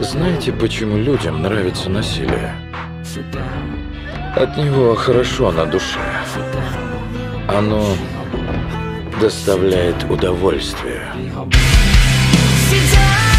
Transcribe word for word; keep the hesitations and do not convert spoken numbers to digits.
Знаете, почему людям нравится насилие? От него хорошо на душе. Оно доставляет удовольствие.